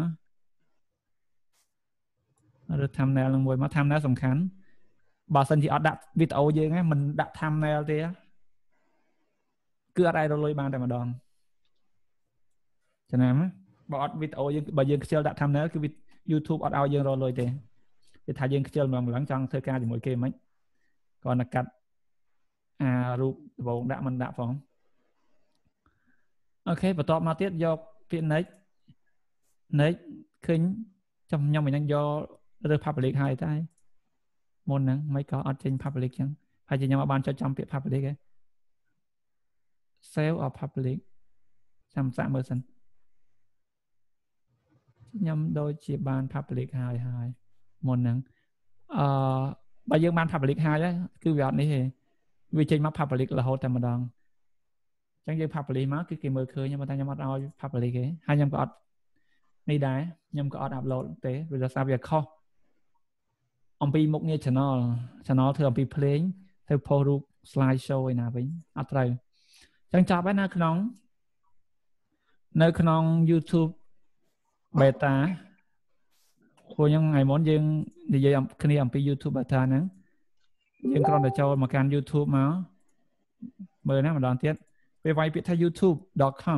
A: ឬ thumbnail នឹងមួយមក thumbnail សំខាន់បើសិនជាអត់ដាក់វីដេអូយើងហ្នឹងមិនដាក់ thumbnail ទេគឺអត់អាចរលុយបានតែម្ដងចំណាំបើអត់វីដេអូយើងបើយើងខ្ជិលដាក់ thumbnail គឺ YouTube អត់ឲ្យយើងរលុយទេគេថាយើងខ្ជិលម្លងចង់ធ្វើការជាមួយគេមិនគ្រាន់តែកាត់រូបដំបងដាក់មិនដាក់ផងអូខេបន្ទាប់មកទៀតយកពាក្យ next ឃើញចាំខ្ញុំមិនហ្នឹងយករើស public ហើយតែមុនហ្នឹងមិនក៏អត់ចេញ public ចឹងហើយខ្ញុំអត់បានចុចចំពាក្យ public ទេ save or public ចាំសាកមើលសិនខ្ញុំដូចជាបាន public ហើយមុនហ្នឹងបើយើងបាន public ហើយគឺវាអត់នេះទេវាចេញមក public រហូតតែម្ដងអញ្ចឹងយើង public មកគឺគេមើលឃើញតែខ្ញុំអត់ឲ្យ public ទេហើយខ្ញុំក៏អត់នេះដែរខ្ញុំក៏អត់ upload ទេវាដោយសារវាខុសអំពីមុខងារ channel ធ្វើអំពីភ្លេងទៅ post រូប slide show ឯណាវិញអត់ត្រូវអញ្ចឹងចប់ហើយនៅក្នុង YouTube beta ព្រោះថ្ងៃមុនយើងនិយាយគ្នាអំពី YouTube beta ហ្នឹងយើងគ្រាន់តែចូលមកកាន់ YouTube មកមើលណាម្ដងទៀតពេលវាយពាក្យថា youtube.com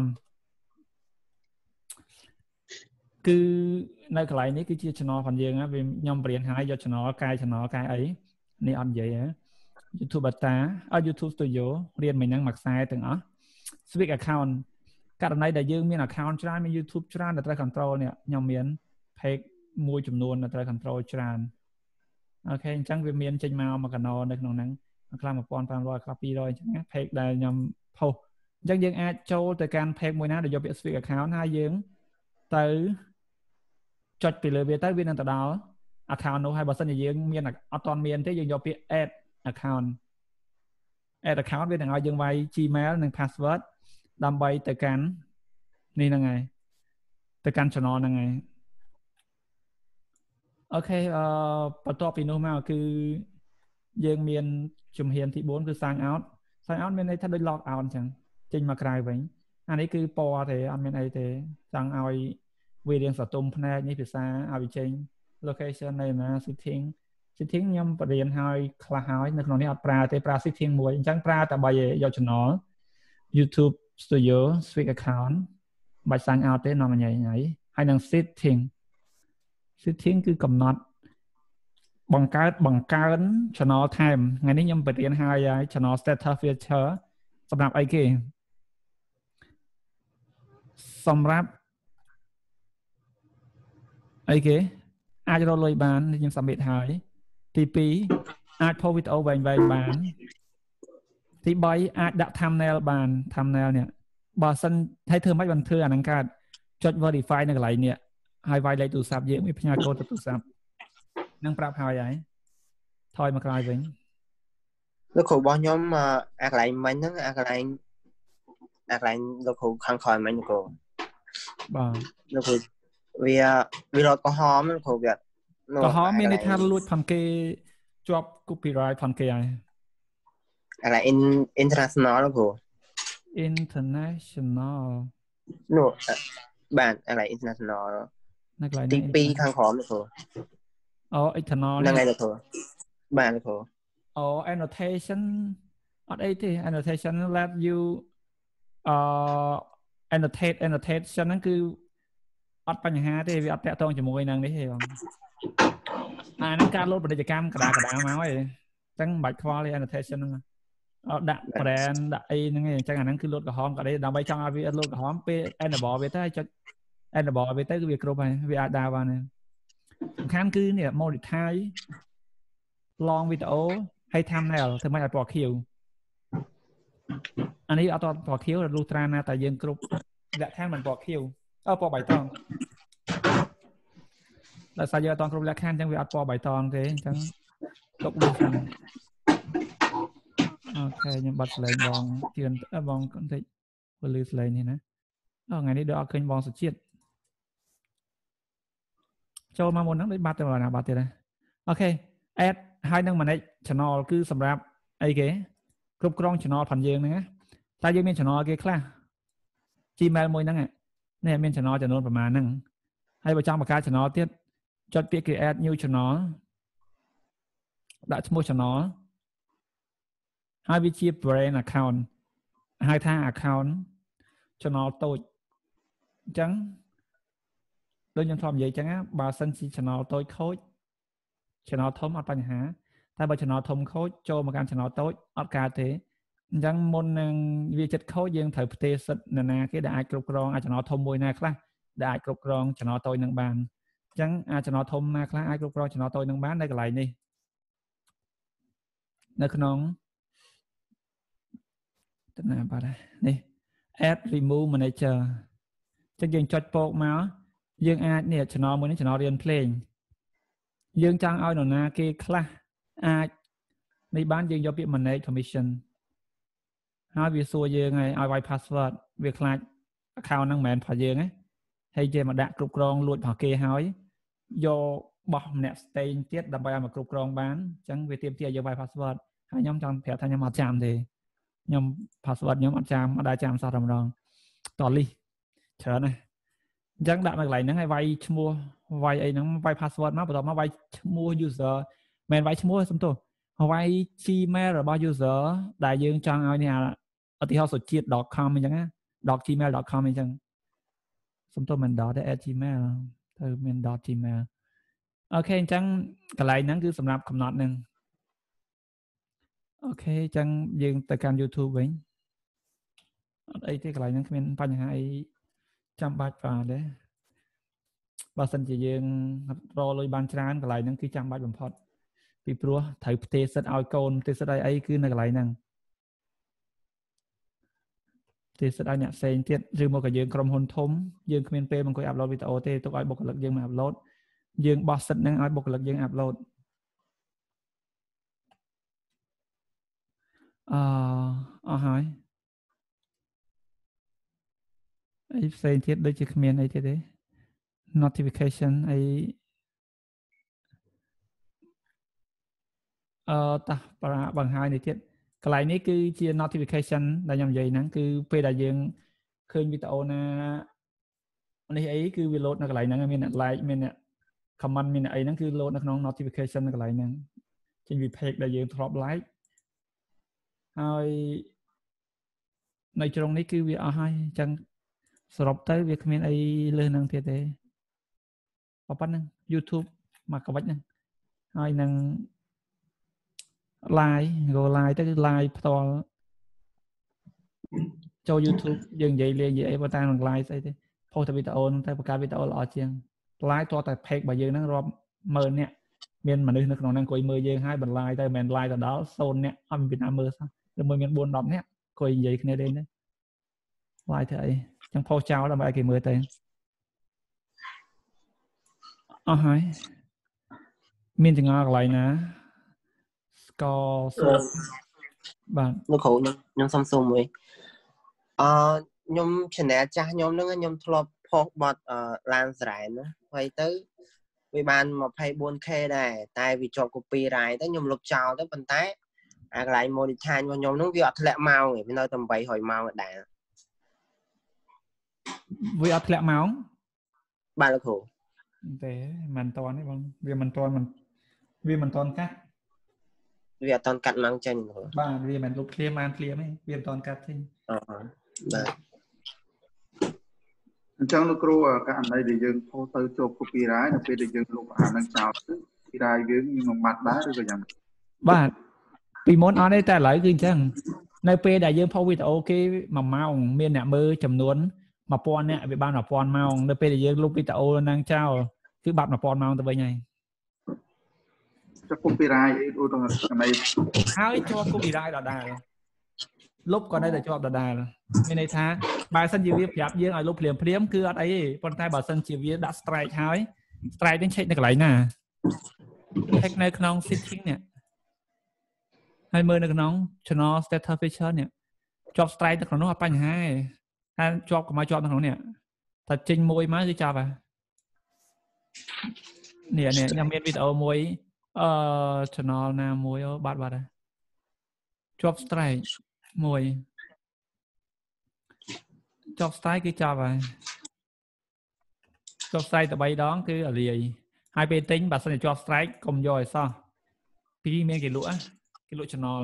A: គឺនៅកន្លែងនេះគឺជា channel របស់យើងវាខ្ញុំបរៀនហើយយក channel កែ channel កែអីនេះអត់និយាយហ៎ YouTube beta YouTube Studio រៀនមិញហ្នឹងមួយខ្សែទាំងអស់ Switch account ករណីដែលយើងមាន account ច្រើនមាន YouTube ច្រើនដែលត្រូវ control នេះខ្ញុំមាន page មួយចំនួនដែលត្រូវ control ច្រើនអូខេអញ្ចឹងវាមានចេញមកកណោនៅក្នុងហ្នឹងខ្លះ 1500 ខ្លះ 200 អញ្ចឹងណា page ដែលខ្ញុំ post អញ្ចឹងយើងអាចចូលទៅកាន់ page មួយណាដែលយកពាក្យ Switch account ហើយយើងទៅចុចពីលើវាទៅវានឹងទៅដល់ account នោះហើយបើសិនជាយើងមានអត់ទាន់មានទេយើងយកពាក្យ add account វានឹងឲ្យយើងវាយ Gmail និង password ដើម្បីទៅកាន់នេះហ្នឹងហើយទៅកាន់ channel ហ្នឹងហើយអូខេបន្ទាប់ពីនោះមកគឺយើងមានជំហានទី4គឺ sign out មានន័យថាដូច log out អញ្ចឹងចេញមកក្រៅវិញអានេះគឺពណ៌ទេអត់មានអីទេចង់ឲ្យវារៀងស្រទុំភ្នែកនេះភាសាឲ្យវាចេញ location នៅណា setting ខ្ញុំបរៀនឲ្យខ្លះហើយនៅក្នុងនេះអត់ប្រើទេប្រើ setting មួយអញ្ចឹងប្រើតែ3យក channel YouTube Studio Switch account បាច់ sign out ទេនាំញ៉ៃហើយនឹង setting គឺកំណត់បង្កើន channel time ថ្ងៃនេះខ្ញុំបរៀនហើយ channel status feature សម្រាប់អីគេសម្រាប់អីគេអាចរកលុយបានខ្ញុំ submit ហើយទី2អាច post វីដេអូវែងបានទី3អាចដាក់ thumbnail បាន thumbnail នេះបើសិនឲ្យធ្វើមិនបានធ្វើអានឹងកើតចុច verify នៅកន្លែងនេះហើយវាយលេខទូរស័ព្ទយើងមានផ្ញើកូដទៅទូរស័ព្ទនឹងប្រាប់ហើយថយមកក្រោយវិញ
C: លោកគ្រូរបស់ខ្ញុំអាកន្លែងមិញហ្នឹងអាកន្លែងលោកគ្រូខាងក្រោយមិញលោកគ្រូ
A: បាទ
C: លោកគ្រូវារត់កំហមលោកគ្រូវា
A: កំហមមានន័យថាលួចផងគេជាប់ copyright ផងគេហើយ
C: អាកន្លែង international លោកគ្រូ
A: international
C: នោះបាទអាកន្លែង international
A: នៅកន្លែង
C: ទី2ខាងក្រោមលោកគ្រូ
A: internal
C: ហ្នឹងហើយលោកគ្រូបាទលោកគ្រូ
A: annotation អត់អីទេ annotation let you annotation ហ្នឹងគឺអត់បញ្ហាទេវាអត់តាក់ទងជាមួយនឹងនេះទេបងអាហ្នឹងការលោតពាណិជ្ជកម្មកដាមកហើយអញ្ចឹងមិនបាច់ខ្វល់ទេ annotation ហ្នឹងដាក់ brand ដាក់អីហ្នឹងឯងអញ្ចឹងអាហ្នឹងគឺលោតក្រហមក៏ដែរដើម្បីចង់ឲ្យវាលោតក្រហមពេល enable វាទៅចុច enable វាទៅគឺវាគ្រប់ហើយវាអាចដើរបានសំខាន់គឺនេះ monetize long video ហើយ thumbnail ធ្វើម៉េចឲ្យពណ៌ខៀវអានេះអត់ពណ៌ខៀវលុះត្រាណាតែយើងគ្រប់លក្ខខណ្ឌមិនពណ៌ខៀវពណ៌បៃតងដល់សារយើងអត់គ្រប់លក្ខខណ្ឌអញ្ចឹងវាអត់ពណ៌បៃតងទេអញ្ចឹងទុកវាសិនអូខេខ្ញុំបាត់ស្លេងបងជឿនបងបន្តិចពលឺស្លេងនេះណាថ្ងៃនេះដូចអត់ឃើញបងសុជាតិចូលមកមុនហ្នឹងដូចបាត់ទៅណាបាត់ទៀតណាអូខេ add ហើយនឹង manage channel គឺសម្រាប់អីគេគ្រប់គ្រង channel ផងយើងហ្នឹងណាតែយើងមាន channel គេខ្លះ Gmail មួយហ្នឹងនេះមាន channel ចំនួនប្រហែលហ្នឹងហើយបើចង់បង្កើត channel ទៀតចុចពាក្យ create new channel ដាក់ឈ្មោះ channel ហើយវាជា brand account ហៅថា account channel តូចអញ្ចឹងដូចខ្ញុំធ្លាប់និយាយអញ្ចឹងបើសិនជា channel តូចខូច channel ធំអត់បញ្ហាតែបើ channel ធំខូចចូលមកកាន់ channel តូចអត់កើតទេអញ្ចឹងមុននឹងវាចិត្តខូចយើងត្រូវផ្ទេរសិទ្ធិណាគេដែលអាចគ្រប់គ្រង channel ធំមួយណាខ្លះដែលអាចគ្រប់គ្រង channel តូចនឹងបានអញ្ចឹងchannel ធំណាខ្លះអាចគ្រប់គ្រង channel តូចនឹងបាននៅកន្លែងនេះនៅក្នុងតំណាបាទនេះ add remove manager អញ្ចឹងយើងចុចពកមកយើងអាចនេះ channel មួយនេះ channel រៀនភ្លេងយើងចង់ឲ្យនរណាគេខ្លះអាចនេះបានយើងយកពាក្យ manage permission ហើយវាសួរយើងឲ្យវាយ password វាខ្លាច account ហ្នឹងមិនមែនរបស់យើងទេហើយគេមកដាក់គ្រប់គ្រងលួចរបស់គេហើយយកបោះម្នាក់ផ្សេងទៀតដើម្បីឲ្យមកគ្រប់គ្រងបានអញ្ចឹងវាទាមទារឲ្យយើងវាយ password ហើយខ្ញុំចង់ប្រាប់ថាខ្ញុំអត់ចាំទេខ្ញុំ password ខ្ញុំអត់ចាំអត់ដែរចាំសោះតែម្ដងតលីច្រើនណាស់អញ្ចឹងដាក់នៅកន្លែងហ្នឹងឲ្យវាយឈ្មោះវាយអីហ្នឹងវាយ password មកបន្ទាប់មកវាយឈ្មោះ user មិនវាយឈ្មោះសំទោសវាយ Gmail របស់ user ដែលយើងចង់ឲ្យនេះឧទាហរណ៍សុជាតិ .com អញ្ចឹងណា .gmail.com អញ្ចឹងសំទោសមិន .gmail ទៅមាន .gmail អូខេអញ្ចឹងកន្លែងហ្នឹងគឺសម្រាប់កំណត់ហ្នឹងអូខេអញ្ចឹងយើងទៅកាន់ YouTube វិញអត់អីទេកន្លែងហ្នឹងគ្មានបញ្ហាអីចាំបាច់បាទទេបើសិនជាយើងរកលុយបានច្រើនកន្លែងហ្នឹងគឺចាំបាច់បំផុតពីព្រោះត្រូវផ្ទេរសិទ្ធឲ្យកូនផ្ទេរសិទ្ធអីគឺនៅកន្លែងហ្នឹងផ្ទេរសិទ្ធឲ្យអ្នកផ្សេងទៀតឬមកក៏យើងក្រុមហ៊ុនធំយើងគ្មានពេលមកអង្គុយអាប់ឡូតវីដេអូទេទុកឲ្យបុគ្គលិកយើងមកអាប់ឡូតយើងបោះសិទ្ធហ្នឹងឲ្យបុគ្គលិកយើងអាប់ឡូតអស់ហើយអីផ្សេងទៀតដូចជាគ្មានអីទៀតទេ notification អីតោះបង្ហាញនេះទៀតកន្លែងនេះគឺជា notification ដែលខ្ញុំនិយាយហ្នឹងគឺពេលដែលយើងឃើញវីដេអូណានេះអីគឺវា load នៅកន្លែងហ្នឹងមានអ្នក like មានអ្នក comment មានអ្នកអីហ្នឹងគឺ load នៅក្នុង notification នៅកន្លែងហ្នឹងចេញពី page ដែលយើងធ្លាប់ like ហើយនៅជ្រុងនេះគឺវាអស់ហើយអញ្ចឹងសរុបទៅវាគ្មានអីលើសហ្នឹងទៀតទេប៉ុណ្្នឹង YouTube មកកវិចហ្នឹងហើយនឹង live go live ទៅគឺ live ផ្ទាល់ចូល YouTube យើងនិយាយលេងនិយាយអីប៉ុន្តែនឹង live ស្អីទេ post តែវីដេអូហ្នឹងតែបង្កើតវីដេអូល្អជាង live តតែ page របស់យើងហ្នឹងរាប់ម៉ឺននាក់មានមនុស្សនៅក្នុងហ្នឹងអង្គុយមើលយើងហើយបន្លាយទៅមិនមែន live ទៅដល់0នាក់អត់មានណាមើលសោះឬមួយមាន 4-10 នាក់អង្គុយនិយាយគ្នាលេងទៅ live ធ្វើអីចឹង post ចោលដើម្បីឲ្យគេមើលទៅអស់ហើយមានចង្អល់កន្លែងណាស្ករបាទ
C: លោកគ្រូខ្ញុំសុំសុំមួយខ្ញុំ channel ចាស់ខ្ញុំហ្នឹងខ្ញុំធ្លាប់ផុសបទឡានស្រែនហើយទៅវាបាន 24K ដែរតែវាជាប់ copyright ទៅខ្ញុំលុបចោលទៅប៉ុន្តែអាកន្លែង monetize របស់ខ្ញុំហ្នឹងវាអត់ធ្លាក់ម៉ោងទេវានៅតែ800ម៉ោងដែរ
A: វាអត់ធ្លាក់ម៉ោង
C: បាទលោកគ្រូ
A: ទេមិនតាន់ទេបងវាមិនតាន់កាត់វាអត់តាន់កាត់
C: ម៉ោងចេញ
A: បាទវាមិនលុបឃ្លាមបានឃ្លាមទេវាអត់តាន់កាត់ចេញ
C: បាទ
B: អញ្ចឹងលោកគ្រូករណីដែលយើងផុសទៅជាប់ copyright នៅពេលដែលយើងលុបអាហ្នឹងចោលទៅ copyright យើងនឹងបាត់ដែរឬក៏យ៉ាងម៉េច
A: បាទពីមុនអត់ទេតែឥឡូវគឺអញ្ចឹងនៅពេលដែលយើងផុសវីដេអូគេ1ម៉ោងមានអ្នកមើលចំនួន 1000 នាក់វាបាន 1000 ម៉ោងនៅពេលដែលយើងលុបវីដេអូហ្នឹងចោលគឺបាត់ 1000 ម៉ោងទៅវិញហើយ
B: ចុះ copyright ឧទាហរណ៍កន្លែង
A: ហើយជាប់ copyright ដដែលលុបក៏នៅតែជាប់ដដែលមានន័យថាបើសិនជាវាប្រាប់យើងឲ្យលុបភ្លាមគឺអត់អីទេប៉ុន្តែបើសិនជាវាដាក់ strike ហើយ strike នឹងឆែកនៅកន្លែងណាឆែកនៅក្នុង setting នេះហើយមើលនៅក្នុង channel status feature នេះជាប់ strike នៅក្នុងនោះអត់បញ្ហាទេហើយជាប់កុំឲ្យជាប់នៅក្នុងនេះតែចេញមួយមកគឺចាប់ហើយនេះខ្ញុំមានវីដេអូមួយchannel ណាមួយបាត់ហើយជាប់ strike មួយជាប់ strike គឺចាប់ហើយជាប់ strike តែ3ដងគឺអាលាយហើយពេលទិញបើសិនជាជាប់ strike កុំយកឲ្យសោះពីមានគេលក់គេលក់ channel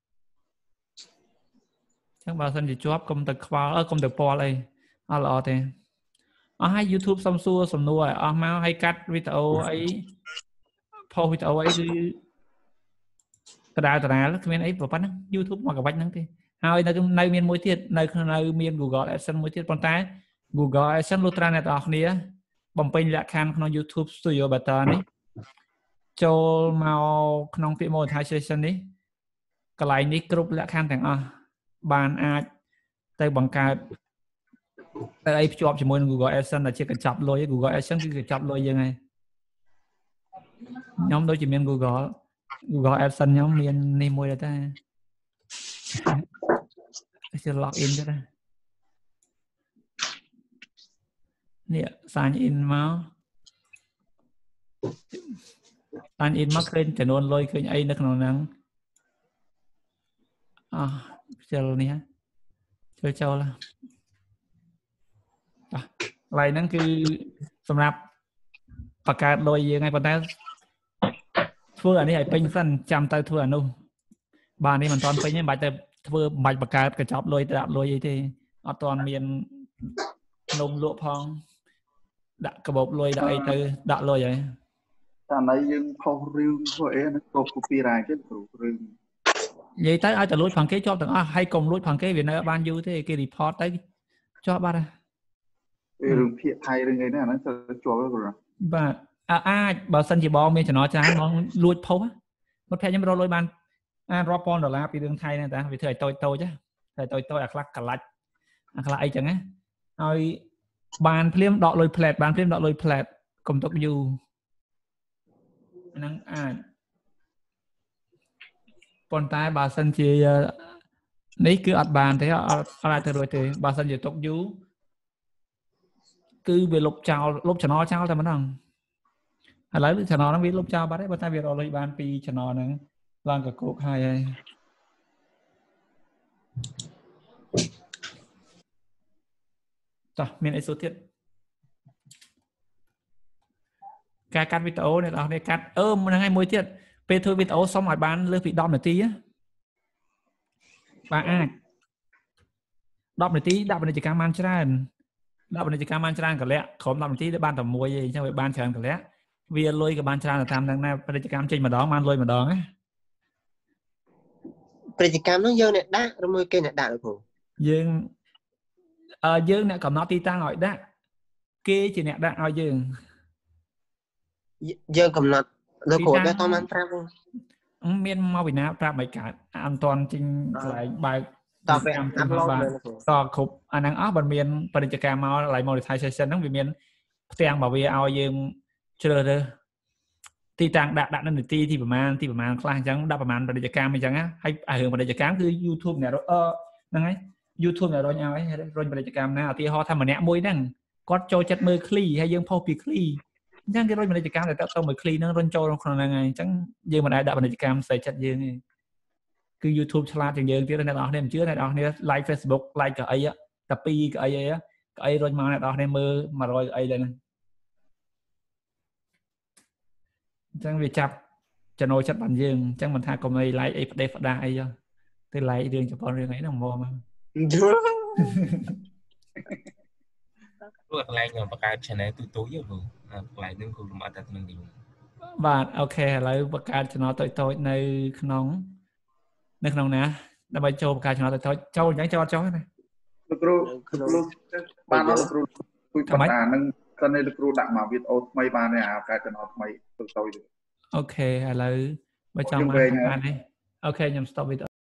A: ចឹងបើសិនជាជាប់កុំទៅខ្វល់កុំទៅពាល់អីអត់ល្អទេអស់ហើយ YouTube សំសួរសំណួរឲ្យអស់មកហើយកាត់វីដេអូអីផុសវីដេអូអីគឺដដែលគ្មានអីប៉ុណ្ណឹង YouTube មកកបាច់ហ្នឹងទេហើយនៅមានមួយទៀតនៅមាន Google AdSense មួយទៀតប៉ុន្តែ Google AdSense លុះត្រាអ្នកទាំងអស់គ្នាបំពេញលក្ខខណ្ឌក្នុង YouTube Studio Beta នេះចូលមកក្នុងពាក្យ monetization នេះកន្លែងនេះគ្រប់លក្ខខណ្ឌទាំងអស់បានអាចទៅបង្កើតតែអីភ្ជាប់ជាមួយនឹង Google AdSense ដែលជាកញ្ចប់លុយ Google AdSense គឺកញ្ចប់លុយយើងហើយខ្ញុំដូចជាមាន Google AdSense ខ្ញុំមាននេះមួយដែរតែជា log in ទៅដែរនេះ sign in មក sign in មកឃើញចំនួនលុយឃើញអីនៅក្នុងហ្នឹងខ្ជិលនេះចូលកន្លែងហ្នឹងគឺសម្រាប់បង្កើតលុយយើងហើយប៉ុន្តែធ្វើអានេះឲ្យពេញសិនចាំទៅធ្វើអានោះបាទនេះមិនទាន់ពេញទេបាច់ទៅធ្វើបាច់បង្កើតកញ្ចប់លុយទៅដាក់លុយអីទេអត់ទាន់មាននំលក់ផងដាក់កាបូបលុយដាក់អីទៅដាក់លុយហើយ
B: តែណៃយើងផុសរឿងធ្វើអីហ្នឹងគ្រប់ copyright ទេគ្រូរឿង
A: និយាយទៅឲ្យតែលួចផងគេជាប់ទាំងអស់ហើយកុំលួចផងគេវានៅបានយូរទេគេ report ទៅជាប់បាត់ហើយ
B: រឿងភាគថៃរឿងអីហ្នឹងអាហ្នឹងទៅជាប់ទេគ្រូ
A: បាទអាចបើសិនជាបងមានចំណោះច្រើនបងលួចផុសមិត្តភក្តិខ្ញុំរកលុយបានរាប់ពាន់ដុល្លារពីរឿងថៃហ្នឹងតាវាធ្វើឲ្យតូចៗអាខ្លះកលាច់អាខ្លះអីចឹងណាឲ្យបានភ្លាមដកលុយផ្លែតបានភ្លាមដកលុយផ្លែតកុំទុកយូរហ្នឹងអាចប៉ុន្តែបើសិនជានេះគឺអត់បានទេអត់អាចទៅរួចទេបើសិនជាទុកយូរគឺវាលុបចោលលុបចំណោចោលតែម្ដងឥឡូវចំណោហ្នឹងវាលុបចោលបាត់ហើយបើតែវារកលុយបានពីចំណោហ្នឹងឡើងកកោកហើយតោះមានអីសួរទៀតការកាត់វីដេអូអ្នកនរនេះកាត់ហ្នឹងហើយមួយទៀតពេលធ្វើវីដេអូសុំឲ្យបានលើសពី10នាទីបាទអាច10នាទីដាក់ពាណិជ្ជកម្មបានច្រើន10ពាណិជ្ជកម្មបានច្រើនកលៈក្រុម10នាទីបានតែមួយឯងអញ្ចឹងវាបានច្រើនកលៈវាលុយក៏បានច្រើនតាមហ្នឹងណាពាណិជ្ជកម្មចេញម្ដងបានលុយម្ដងណា
C: ពាណិជ្ជកម្មហ្នឹងយើងអ្នកដាក់ឬមួយគេអ្នកដាក់លោកគ្រូ
A: យើងអ្នកកំណត់ទីតាំងឲ្យដាក់គេជាអ្នកដាក់ឲ្យ
C: យើងកំណត់លោកគ្រូតែតបានប្រាប់
A: មានមកពីណាប្រាប់មិនកើតអត់ទាន់ចេញកន្លែងបើក
C: តទៅអាប់ឡូត
A: តគ្រប់អាហ្នឹងអស់បើមានពាណិជ្ជកម្មមកកន្លែង monetization ហ្នឹងវាមានផ្ទាំងមកវាឲ្យយើងជ្រើសរើសទីតាំងដាក់នៅនាទីទីប្រមាណខ្លះអញ្ចឹងដាក់ប្រមាណពាណិជ្ជកម្មអញ្ចឹងហើយរឿងពាណិជ្ជកម្មគឺ YouTube អ្នកហ្នឹងហើយ YouTube អ្នករុញឲ្យរុញពាណិជ្ជកម្មណាឧទាហរណ៍ថាម្នាក់មួយហ្នឹងគាត់ចូលចិត្តមើល cli ហើយយើងផុសពី cli អញ្ចឹងគេរុញពាណិជ្ជកម្មតែតទៅមួយ cli ហ្នឹងរុញចូលក្នុងហ្នឹងហើយអញ្ចឹងយើងមិនអាចដាក់ពាណិជ្ជកម្មស្អីចិត្តយើងទេគឺ YouTube ឆ្លាតជាងយើងទៀតអ្នកនរគ្នាមិនជឿអ្នកនរគ្នា like Facebook like ក៏អីតែ2ក៏អីរុញមកអ្នកនរគ្នាមើល100អីដែរហ្នឹងអញ្ចឹងវាចាប់ចំណូលចិត្តបានយើងអញ្ចឹងមិនថាកុំអី like អីផ្ដេសផ្ដាសអីទៅ like រឿងជប៉ុនរឿងអីហ្នឹងមក
E: ព្រោះកន្លែងខ្ញុំបង្កើត channel ទូទៅយើងកន្លែងហ្នឹងគឺលំអិតតែក្នុងនេះ
A: បាទអូខេឥឡូវបង្កើត channel តូចៗនៅក្នុងណាដើម្បីចូលបង្កើត channel តូចៗចូលអញ្ចឹងចូលអត់ចុះណា
B: លោកគ្រូបានលោកគ្រូជួយបន្តហ្នឹងសិនឯលោកគ្រូដាក់មកវីដេអូថ្មីបានទេបង្កើត channel ថ្មីតូចៗ
A: អូខេឥឡូវបើចង់បានទេអូខេខ្ញុំ stop វីដេអូ